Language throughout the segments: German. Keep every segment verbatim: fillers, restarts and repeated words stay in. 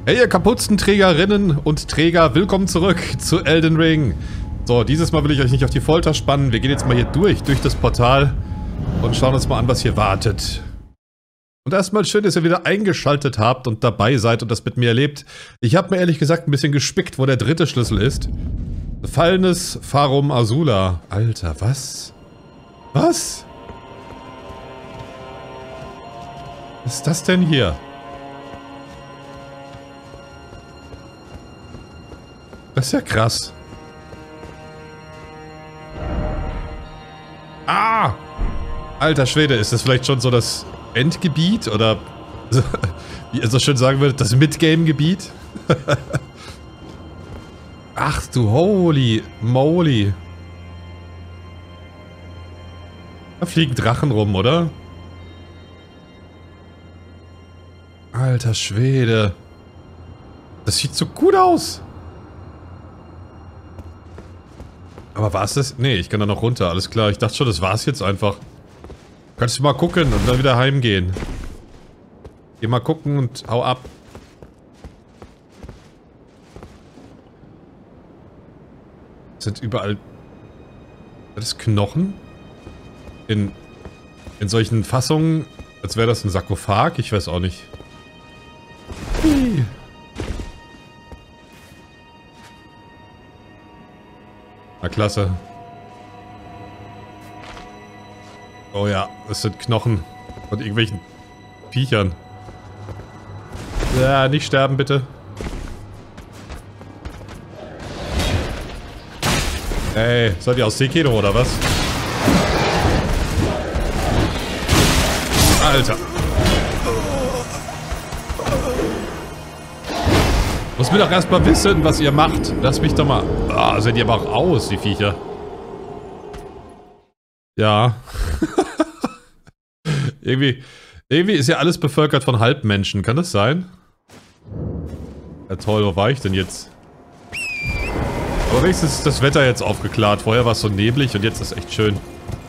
Hey ihr Kapuzenträgerinnen und Träger, willkommen zurück zu Elden Ring. So, dieses Mal will ich euch nicht auf die Folter spannen. Wir gehen jetzt mal hier durch, durch das Portal und schauen uns mal an, was hier wartet. Und erstmal schön, dass ihr wieder eingeschaltet habt und dabei seid und das mit mir erlebt. Ich habe mir ehrlich gesagt ein bisschen gespickt, wo der dritte Schlüssel ist. Fallenes Farum Azula. Alter, was? Was? Was ist das denn hier? Das ist ja krass. Ah! Alter Schwede, ist das vielleicht schon so das Endgebiet? Oder, wie ihr so schön sagen würdet, das Midgame-Gebiet? Ach du holy moly. Da fliegen Drachen rum, oder? Alter Schwede. Das sieht so gut aus. Aber war es das? Nee, ich kann da noch runter, alles klar. Ich dachte schon, das war's jetzt einfach. Kannst du mal gucken und dann wieder heimgehen. Geh mal gucken und hau ab. Sind überall... Das ist Knochen? In... In solchen Fassungen, als wäre das ein Sarkophag? Ich weiß auch nicht. Hui. Na klasse. Oh ja, es sind Knochen von irgendwelchen Viechern. Ja, nicht sterben bitte. Ey, seid ihr aus Sekiro oder was? Alter. Muss mir doch erstmal wissen, was ihr macht. Lass mich doch mal... Ah, seht ihr aber auch aus, die Viecher. Ja. irgendwie... Irgendwie ist ja alles bevölkert von Halbmenschen. Kann das sein? Ja toll, wo war ich denn jetzt? Aber wenigstens ist das Wetter jetzt aufgeklärt. Vorher war es so neblig und jetzt ist es echt schön.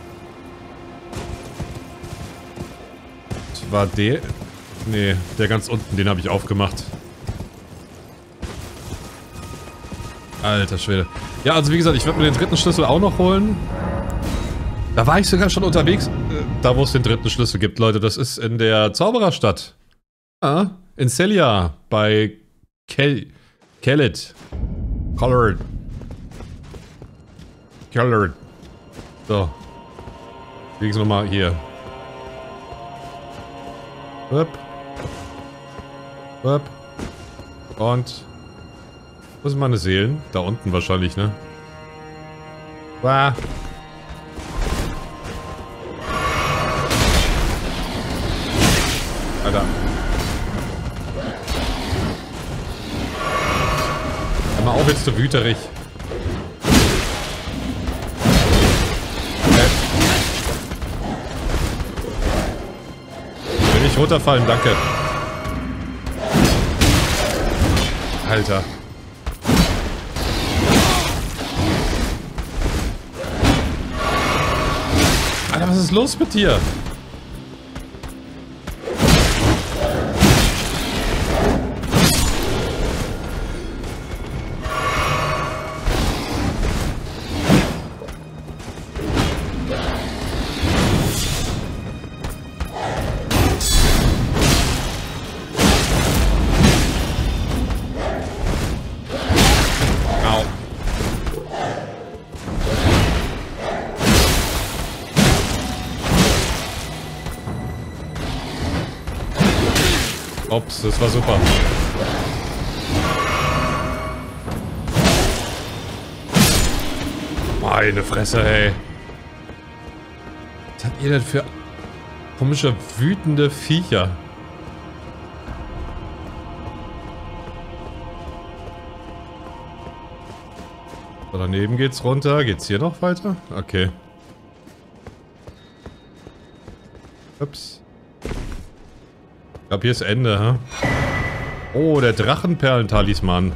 Das war der... Nee, der ganz unten, den habe ich aufgemacht. Alter Schwede. Ja, also wie gesagt, ich werde mir den dritten Schlüssel auch noch holen. Da war ich sogar schon unterwegs. Da, wo es den dritten Schlüssel gibt, Leute. Das ist in der Zaubererstadt. Ah, in Selja. Bei Kel... Kellet. Colored. Colored. So. Legen wir mal hier. Wupp. Wupp. Und... Wo sind meine Seelen? Da unten wahrscheinlich, ne? Wah. Alter. Hör mal auf jetzt so wüterig. Okay. Will nicht runterfallen, danke. Alter. Alter, was ist los mit dir? Ups, das war super. Meine Fresse, ey. Was habt ihr denn für komische, wütende Viecher? So, daneben geht's runter. Geht's hier noch weiter? Okay. Ups. Ich glaube, hier ist Ende, ha? Oh, der Drachenperlen-Talisman.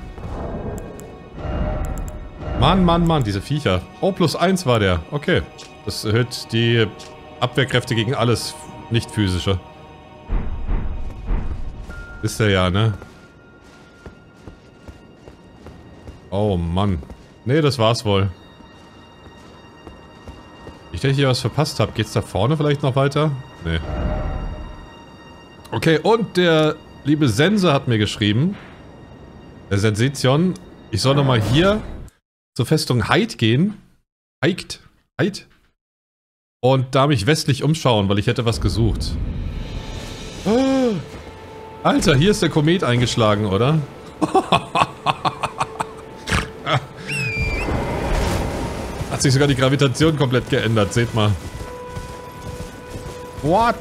Mann, Mann, Mann, diese Viecher. Oh, plus eins war der. Okay. Das erhöht die Abwehrkräfte gegen alles Nicht-Physische. Ist er ja, ne? Oh Mann. Nee, das war's wohl. Nicht, dass ich hier was verpasst habe. Geht's da vorne vielleicht noch weiter? Nee. Okay, und der liebe Sense hat mir geschrieben, der Sensation, ich soll nochmal hier zur Festung Heid gehen. Heid? Heid? Und da mich westlich umschauen, weil ich hätte was gesucht. Oh. Alter, hier ist der Komet eingeschlagen, oder? Hat sich sogar die Gravitation komplett geändert, seht mal. What?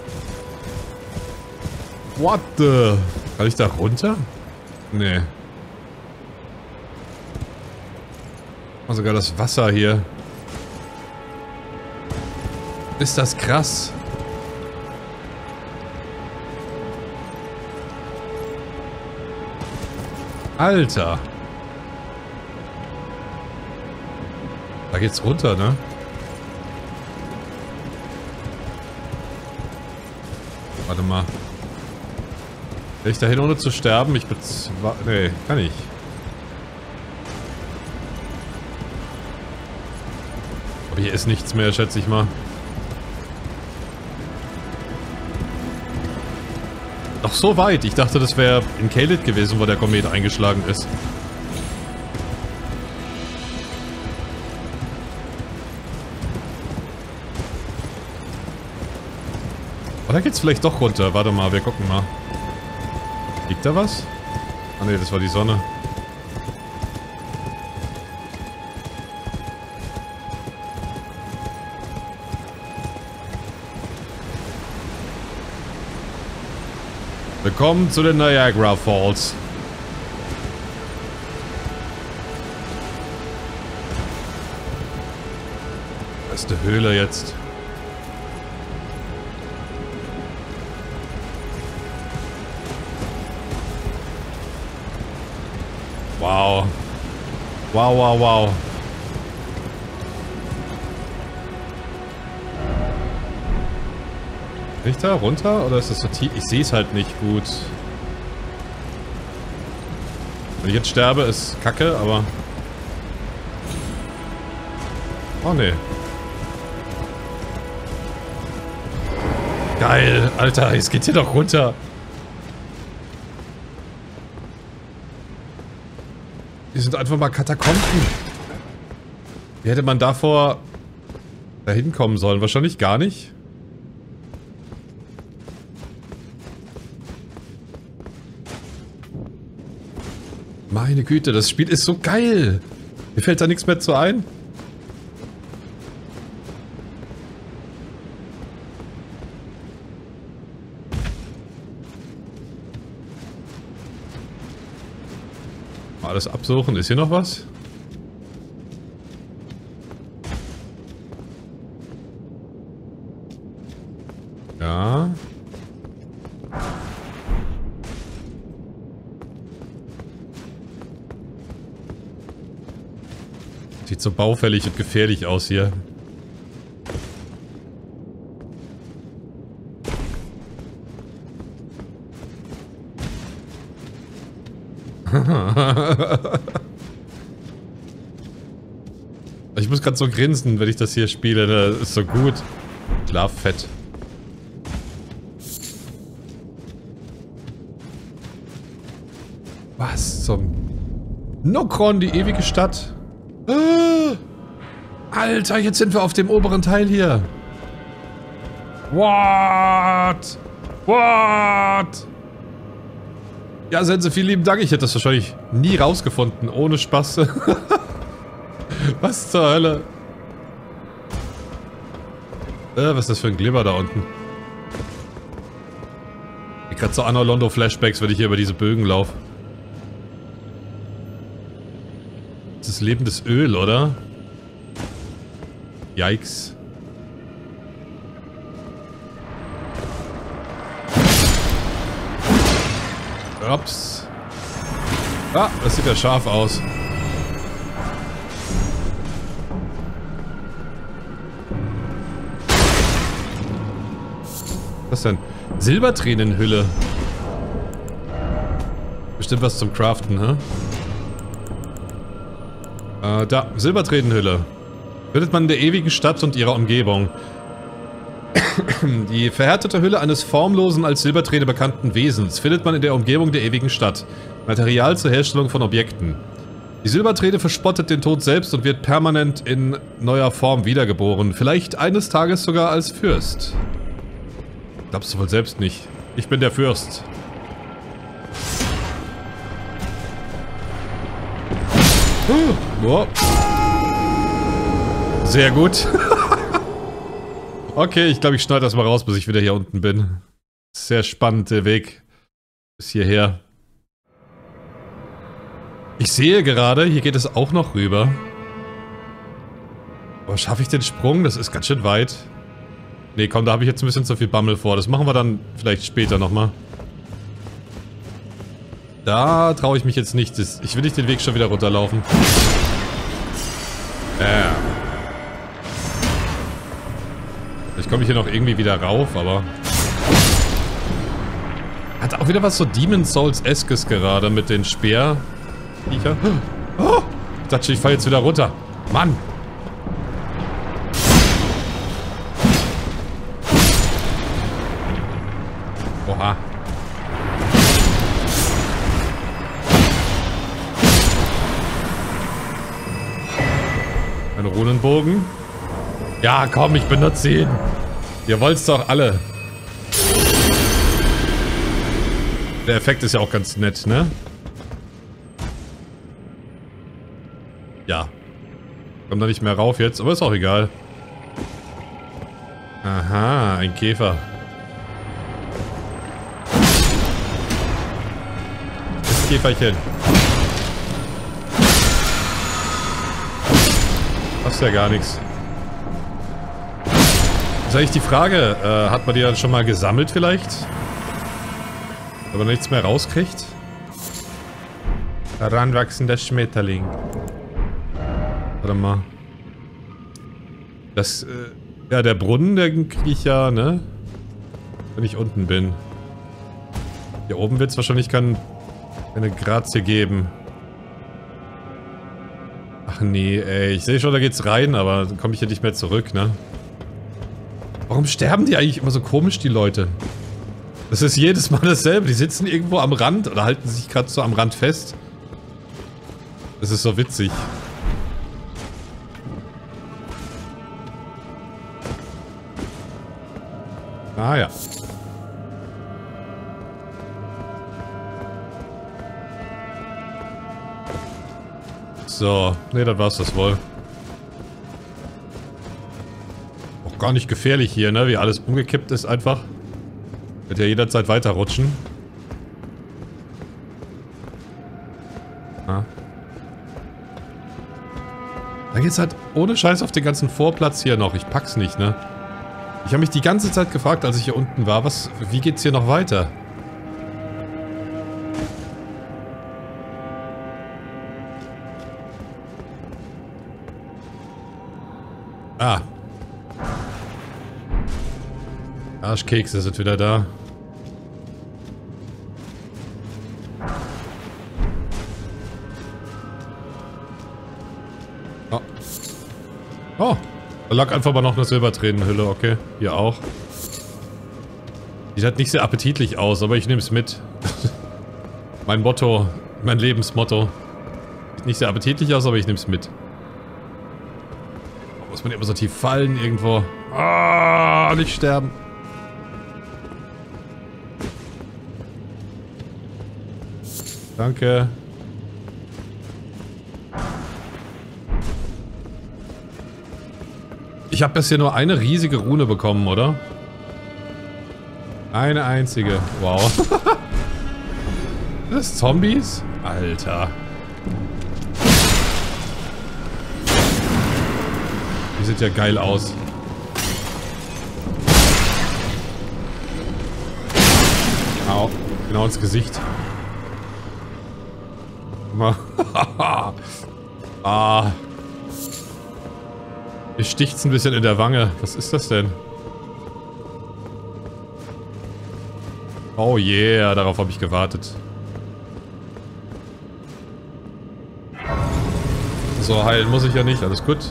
What the? Kann ich da runter? Nee. Oh, sogar das Wasser hier. Ist das krass? Alter. Da geht's runter, ne? Warte mal. Will ich da hin, ohne zu sterben? Ich bezwa... Nee, kann ich. Aber hier ist nichts mehr, schätze ich mal. Doch so weit. Ich dachte, das wäre in Caelid gewesen, wo der Komet eingeschlagen ist. Oder geht's vielleicht doch runter? Warte mal, wir gucken mal. Liegt da was? Ah ne, das war die Sonne. Willkommen zu den Niagara Falls. Das ist die Höhle jetzt. Wow. Wow, wow, wow. Bin ich da runter oder ist das so tief? Ich sehe es halt nicht gut. Wenn ich jetzt sterbe, ist kacke, aber... Oh ne. Geil, Alter, es geht hier doch runter. Die sind einfach mal Katakomben. Wie hätte man davor da hinkommen sollen? Wahrscheinlich gar nicht. Meine Güte, das Spiel ist so geil. Mir fällt da nichts mehr zu ein. Alles absuchen. Ist hier noch was? Ja. Sieht so baufällig und gefährlich aus hier. Ich muss gerade so grinsen, wenn ich das hier spiele. Das ist so gut. Schlaffett. Was zum... Nokron, die ewige Stadt. Ah, Alter, jetzt sind wir auf dem oberen Teil hier. What? What? Ja, Sense, vielen lieben Dank. Ich hätte das wahrscheinlich nie rausgefunden, ohne Spaß. Was zur Hölle? Äh, was ist das für ein Glibber da unten? Ich krieg so Anno Londo Flashbacks, wenn ich hier über diese Bögen laufe. Das ist lebendes Öl, oder? Yikes. Ups. Ah, das sieht ja scharf aus. Was denn? Silbertränenhülle. Bestimmt was zum Craften, hä? Äh, da, Silberträdenhülle. Findet man in der ewigen Stadt und ihrer Umgebung. Die verhärtete Hülle eines formlosen, als Silberträne bekannten Wesens findet man in der Umgebung der ewigen Stadt. Material zur Herstellung von Objekten. Die Silberträne verspottet den Tod selbst und wird permanent in neuer Form wiedergeboren. Vielleicht eines Tages sogar als Fürst. Glaubst du wohl selbst nicht. Ich bin der Fürst. Oh. Sehr gut. Okay, ich glaube, ich schneide das mal raus, bis ich wieder hier unten bin. Sehr spannend, der Weg bis hierher. Ich sehe gerade, hier geht es auch noch rüber. Aber schaffe ich den Sprung? Das ist ganz schön weit. Nee, komm, da habe ich jetzt ein bisschen zu viel Bammel vor. Das machen wir dann vielleicht später nochmal. Da traue ich mich jetzt nicht. Ich will nicht den Weg schon wieder runterlaufen. Ja. Ich komme hier noch irgendwie wieder rauf, aber... Hat auch wieder was so Demon's Souls-eskes gerade mit den Speer... Viecher. Oh, ich dachte, ich falle jetzt wieder runter. Mann! Oha. Ein Runenbogen. Ja, komm, ich benutze ihn. Ihr wollt's doch alle. Der Effekt ist ja auch ganz nett, ne? Ja. Kommt da nicht mehr rauf jetzt, aber ist auch egal. Aha, ein Käfer. Das Käferchen. Passt ja gar nichts. Ist eigentlich die Frage, äh, hat man die dann schon mal gesammelt vielleicht? Wenn man nichts mehr rauskriegt? Heranwachsender Schmetterling. Warte mal. Das, äh, ja, der Brunnen, den kriege ich ja, ne? Wenn ich unten bin. Hier oben wird es wahrscheinlich kein, keine Grazie geben. Ach nee, ey. Ich sehe schon, da geht's rein, aber dann komme ich hier nicht mehr zurück, ne? Warum sterben die eigentlich immer so komisch, die Leute? Das ist jedes Mal dasselbe. Die sitzen irgendwo am Rand oder halten sich gerade so am Rand fest. Das ist so witzig. Ah ja. So, ne, dann war's das wohl. Auch gar nicht gefährlich hier, ne, wie alles umgekippt ist einfach. Wird ja jederzeit weiterrutschen. Ah. Da geht's halt ohne Scheiß auf den ganzen Vorplatz hier noch. Ich pack's nicht, ne? Ich habe mich die ganze Zeit gefragt, als ich hier unten war, was, wie geht's hier noch weiter? Ah. Arschkekse sind wieder da. Oh. Oh. Da lag einfach mal noch eine Silbertränenhülle, okay. Hier auch. Sieht halt nicht sehr appetitlich aus, aber ich nehme es mit. Mein Motto, mein Lebensmotto. Sieht nicht sehr appetitlich aus, aber ich nehme es mit. Muss man immer so tief fallen irgendwo. Ah, nicht sterben. Danke. Ich habe bisher nur eine riesige Rune bekommen, oder? Eine einzige. Wow. Das Zombies? Alter. Die sieht ja geil aus. Au. Genau ins Gesicht. Ah. Mir sticht's ein bisschen in der Wange. Was ist das denn? Oh yeah, darauf habe ich gewartet. So, heilen muss ich ja nicht, alles gut.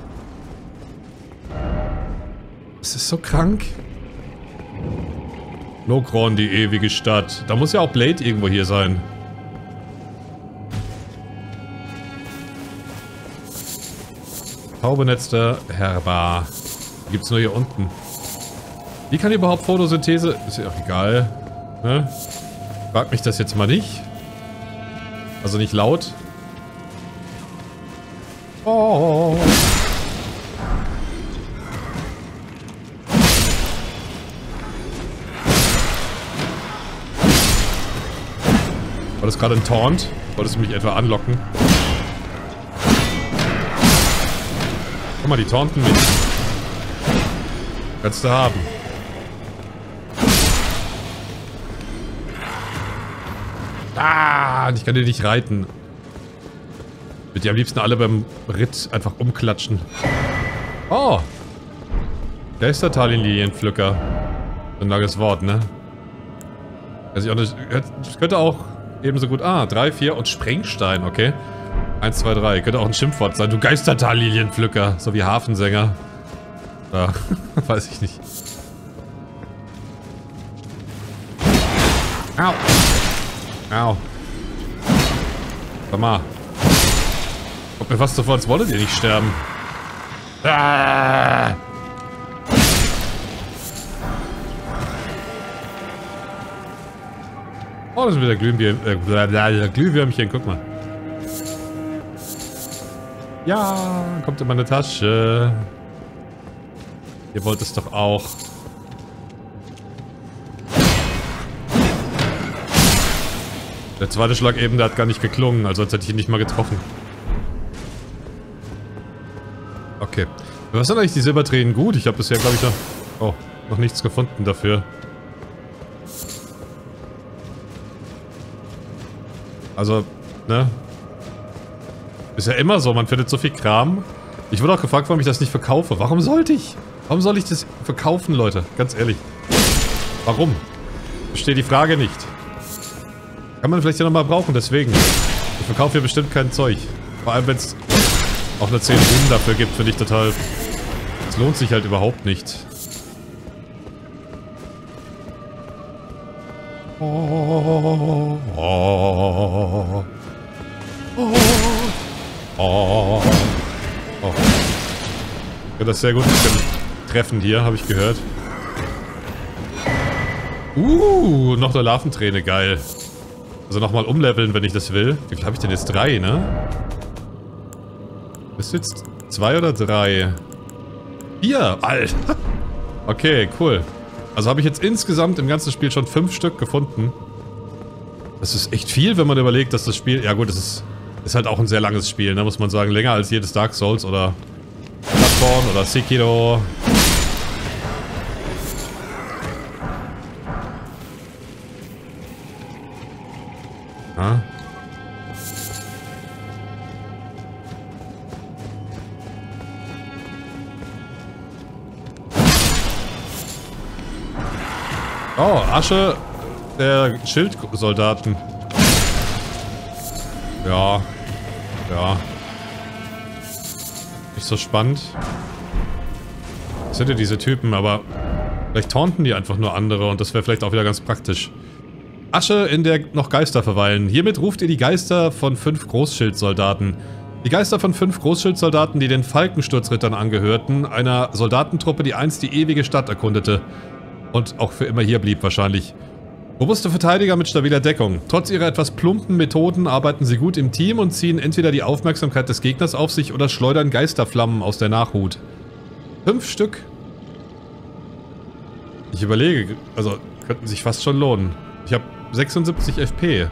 Es ist so krank. Nokron, die ewige Stadt. Da muss ja auch Blade irgendwo hier sein. Taubenetzter Herbar. Die gibt's nur hier unten. Wie kann überhaupt Photosynthese... Ist ja auch egal. Ne? Frag mich das jetzt mal nicht. Also nicht laut. Oh. War das gerade ein Taunt? Wolltest du mich etwa anlocken? Guck mal, die taunten mich. Kannst du haben. Ah, ich kann dir nicht reiten. Ich würde die am liebsten alle beim Ritt einfach umklatschen. Oh! Geistertalien-Lilienpflücker. Ein langes Wort, ne? Also ich auch nicht, das könnte auch ebenso gut... Ah, drei, vier und Sprengstein, okay. eins, zwei, drei. Könnte auch ein Schimpfwort sein. Du Geistertal-Lilienpflücker. So wie Hafensänger. Ja, weiß ich nicht. Au. Au. Sag mal. Kommt mir fast so vor, als wolltet ihr nicht sterben. Ah. Oh, das ist wieder Glühwürmchen. Äh, blablabla, Glühwürmchen, guck mal. Ja, kommt in meine Tasche. Ihr wollt es doch auch. Der zweite Schlag eben, der hat gar nicht geklungen, also als hätte ich ihn nicht mal getroffen. Okay. Was sind eigentlich die Silbertränen gut? Ich habe bisher, glaube ich, noch, oh, noch nichts gefunden dafür. Also, ne? Ist ja immer so, man findet so viel Kram. Ich wurde auch gefragt, warum ich das nicht verkaufe. Warum sollte ich? Warum soll ich das verkaufen, Leute? Ganz ehrlich. Warum? Verstehe die Frage nicht. Kann man vielleicht ja nochmal brauchen, deswegen. Ich verkaufe hier bestimmt kein Zeug. Vor allem, wenn es auch eine zehn Runden dafür gibt, finde ich total... Es lohnt sich halt überhaupt nicht. Oh, oh, oh, oh, oh. Ja, das ist sehr gut mit dem Treffen hier, habe ich gehört. Uh, noch eine Larventräne, geil. Also nochmal umleveln, wenn ich das will. Wie viel habe ich denn jetzt? Drei, ne? Bist du jetzt zwei oder drei? Vier! Alter! Okay, cool. Also habe ich jetzt insgesamt im ganzen Spiel schon fünf Stück gefunden. Das ist echt viel, wenn man überlegt, dass das Spiel... Ja gut, es ist, ist halt auch ein sehr langes Spiel, ne? Muss man sagen. Länger als jedes Dark Souls oder Bloodborne oder Sekiro. Ah. Oh, Asche der Schildsoldaten. Ja. Ja. Nicht so spannend. Das sind ja diese Typen, aber vielleicht taunten die einfach nur andere und das wäre vielleicht auch wieder ganz praktisch. Asche, in der noch Geister verweilen. Hiermit ruft ihr die Geister von fünf Großschildsoldaten. Die Geister von fünf Großschildsoldaten, die den Falkensturzrittern angehörten, einer Soldatentruppe, die einst die ewige Stadt erkundete. Und auch für immer hier blieb wahrscheinlich. Robuste Verteidiger mit stabiler Deckung. Trotz ihrer etwas plumpen Methoden arbeiten sie gut im Team und ziehen entweder die Aufmerksamkeit des Gegners auf sich oder schleudern Geisterflammen aus der Nachhut. Fünf Stück. Ich überlege, also könnten sich fast schon lohnen. Ich habe sechsundsiebzig F P.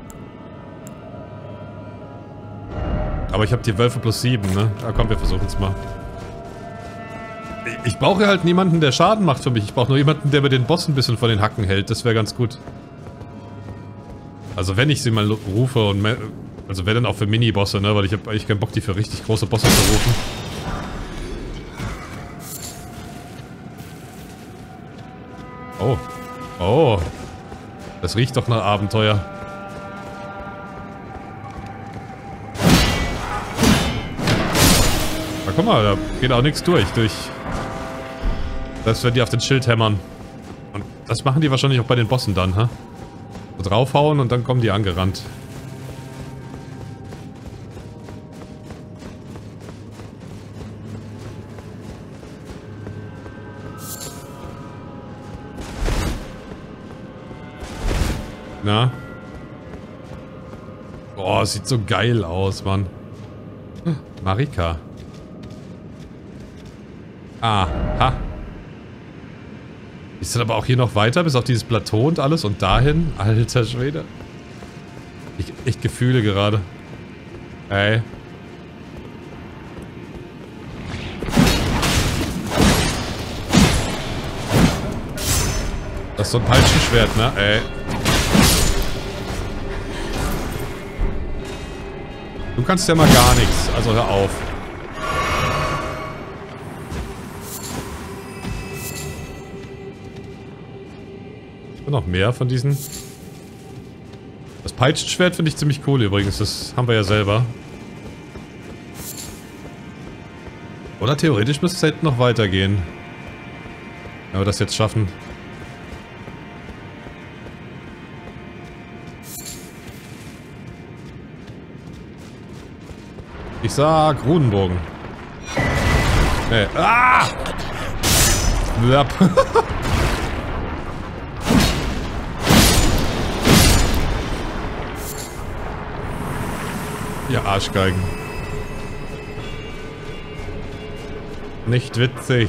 Aber ich habe die Wölfe plus sieben, ne? Ah komm, wir versuchen es mal. Ich brauche halt niemanden, der Schaden macht für mich. Ich brauche nur jemanden, der mir den Boss ein bisschen von den Hacken hält. Das wäre ganz gut. Also wenn ich sie mal rufe und... Also wäre dann auch für Mini-Bosse, ne? Weil ich habe eigentlich keinen Bock, die für richtig große Bosse zu rufen. Oh. Oh. Das riecht doch nach Abenteuer. Na guck mal, da geht auch nichts durch. Durch. Das werden die auf den Schild hämmern. Und das machen die wahrscheinlich auch bei den Bossen dann, ha? So draufhauen und dann kommen die angerannt. Na? Boah, sieht so geil aus, Mann. Marika. Aha. Ist dann aber auch hier noch weiter, bis auf dieses Plateau und alles und dahin? Alter Schwede. Ich echt Gefühle gerade. Ey. Das ist so ein Peitschenschwert, ne? Ey. Du kannst ja mal gar nichts, also hör auf. Ich will noch mehr von diesen. Das Peitschenschwert finde ich ziemlich cool übrigens, das haben wir ja selber. Oder theoretisch müsste es hinten noch weitergehen. Wenn wir das jetzt schaffen. Ich sag Runenbogen. Nee. Ah! Blab. Ja, Arschgeigen. Nicht witzig.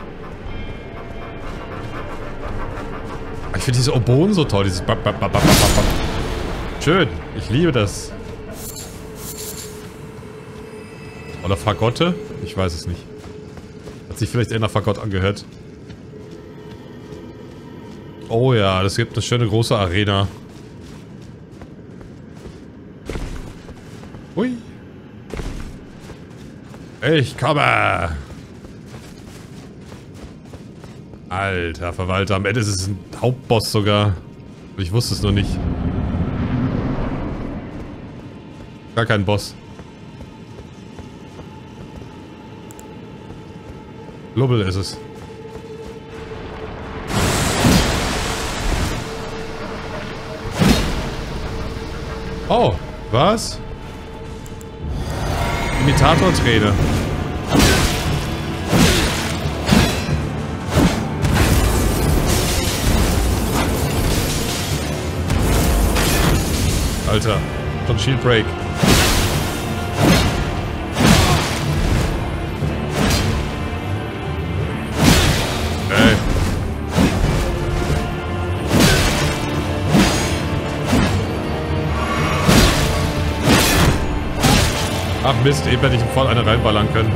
Ich finde diese Oboen so toll. Dieses Bap, Bap, Bap, Bap, Bap. Schön. Ich liebe das. Oder Fagotte? Ich weiß es nicht. Hat sich vielleicht eher nach Fagott angehört. Oh ja, das gibt eine schöne große Arena. Hui. Ich komme! Alter Verwalter, am Ende ist es ein Hauptboss sogar. Ich wusste es nur nicht. Gar kein Boss. Lubbel ist es. Oh, was? Imitator-Träne. Alter, schon Shield Break. Ach Mist, eben hätte ich voll eine reinballern können.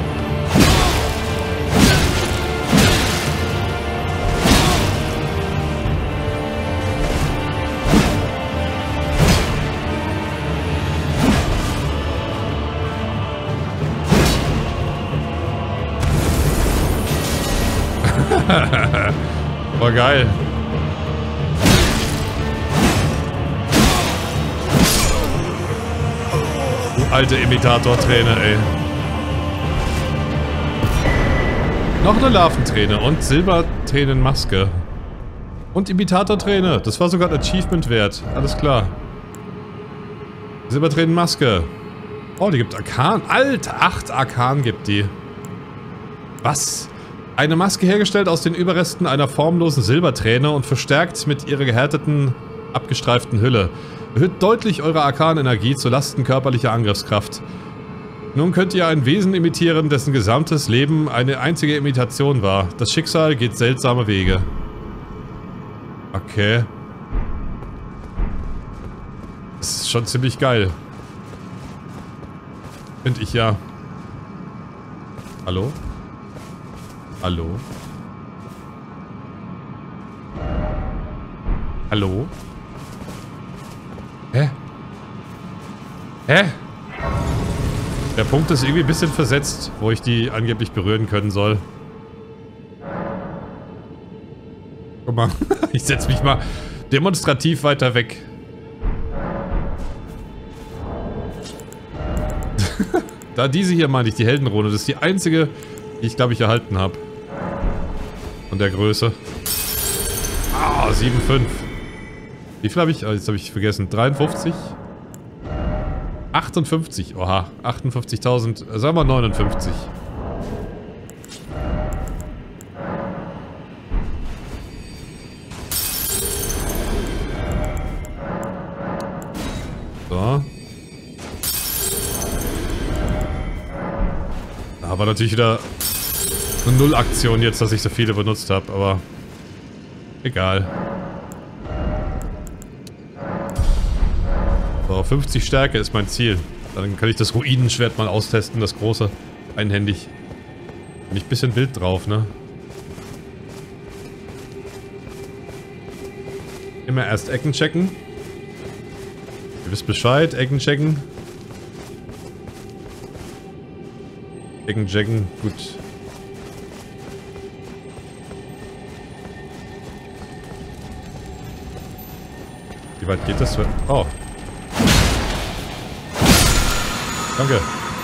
War geil. Alte Imitator-Träne, ey. Noch eine Larventräne und Silbertränenmaske. Und Imitator-Träne. Das war sogar ein Achievement wert. Alles klar. Silbertränenmaske. Oh, die gibt Arkan. Alter, acht Arkan gibt die. Was? Eine Maske hergestellt aus den Überresten einer formlosen Silberträne und verstärkt mit ihrer gehärteten, abgestreiften Hülle. Erhöht deutlich eure Arkanenergie zu Lasten körperlicher Angriffskraft. Nun könnt ihr ein Wesen imitieren, dessen gesamtes Leben eine einzige Imitation war. Das Schicksal geht seltsame Wege. Okay. Das ist schon ziemlich geil. Finde ich ja. Hallo? Hallo? Hallo? Hä? Hä? Der Punkt ist irgendwie ein bisschen versetzt, wo ich die angeblich berühren können soll. Guck mal, ich setze mich mal demonstrativ weiter weg. Da diese hier meine ich, die Heldenrune. Das ist die einzige, die ich glaube ich erhalten habe. Von der Größe. Ah, sieben Komma fünf. Wie viel habe ich? Oh, jetzt habe ich vergessen. dreiundfünfzig? achtundfünfzig. Oha. achtundfünfzigtausend. Sagen wir neunundfünfzig. So. Da war natürlich wieder eine Null-Aktion jetzt, dass ich so viele benutzt habe, aber egal. So, fünfzig Stärke ist mein Ziel. Dann kann ich das Ruinenschwert mal austesten, das große, einhändig. Bin ich ein bisschen wild drauf, ne? Immer erst Ecken checken. Ihr wisst Bescheid, Ecken checken. Ecken checken, gut. Wie weit geht das? Oh. Danke.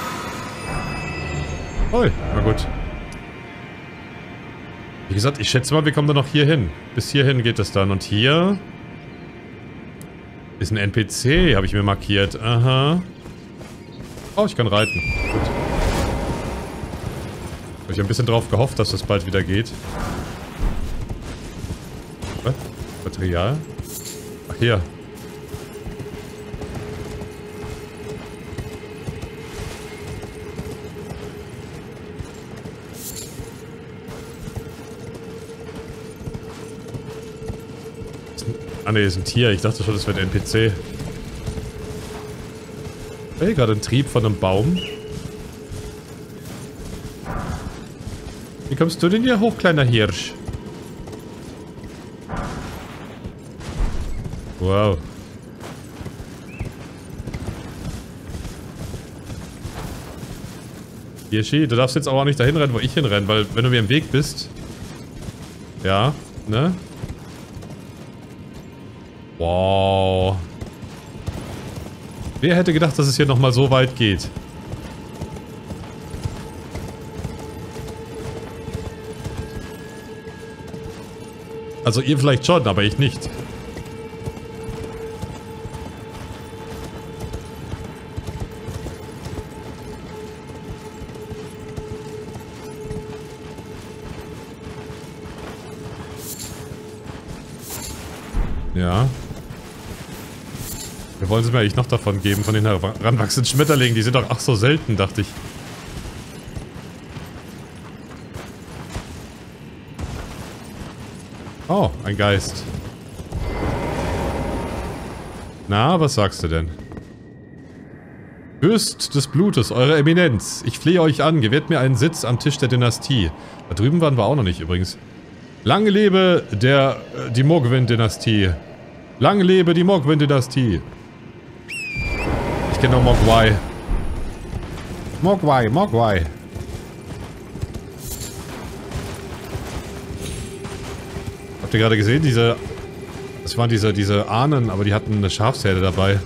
Oi, na gut. Wie gesagt, ich schätze mal, wir kommen dann noch hier hin. Bis hierhin geht es dann. Und hier ist ein N P C, habe ich mir markiert. Aha. Oh, ich kann reiten. Gut. Habe ich ein bisschen drauf gehofft, dass das bald wieder geht. Was? Material? Ach, hier. Ah ne, ist ein Tier. Ich dachte schon, das wäre ein N P C. Hey, gerade ein Trieb von einem Baum. Wie kommst du denn hier hoch, kleiner Hirsch? Wow. Hirschi, du darfst jetzt aber auch nicht dahin rennen, wo ich hinrenne, weil wenn du mir im Weg bist... Ja, ne? Wow. Wer hätte gedacht, dass es hier nochmal so weit geht? Also ihr vielleicht schon, aber ich nicht. Ja. Wir wollen sie mir eigentlich noch davon geben, von den heranwachsenden Schmetterlingen. Die sind doch ach so selten, dachte ich. Oh, ein Geist. Na, was sagst du denn? Fürst des Blutes, eure Eminenz. Ich flehe euch an, gewährt mir einen Sitz am Tisch der Dynastie. Da drüben waren wir auch noch nicht übrigens. Lange lebe der, äh, die Mogwin-Dynastie. Lange lebe die Mogwin-Dynastie. Ich kenne nur Mogwai. Mogwai, Mogwai. Habt ihr gerade gesehen, diese... Das waren diese, diese Ahnen, aber die hatten eine Schafsherde dabei.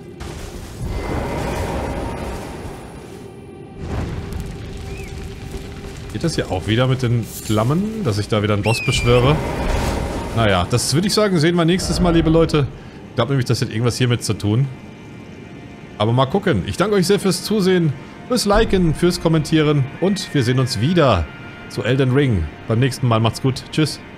Geht das hier auch wieder mit den Flammen, dass ich da wieder einen Boss beschwöre? Naja, das würde ich sagen, sehen wir nächstes Mal, liebe Leute. Ich glaube nämlich, das hat irgendwas hiermit zu tun. Aber mal gucken. Ich danke euch sehr fürs Zusehen, fürs Liken, fürs Kommentieren und wir sehen uns wieder zu Elden Ring. Beim nächsten Mal. Macht's gut. Tschüss.